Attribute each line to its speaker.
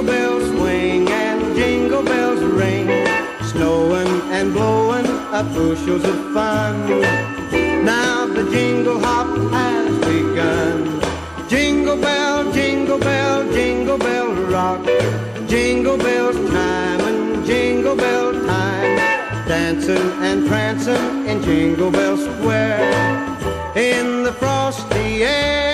Speaker 1: Jingle bells swing and jingle bells ring, snowing and blowing up bushels of fun. Now the jingle hop has begun. Jingle bell, jingle bell, jingle bell rock. Jingle bells time and jingle bell time, dancing and prancing in Jingle Bell Square in the frosty air.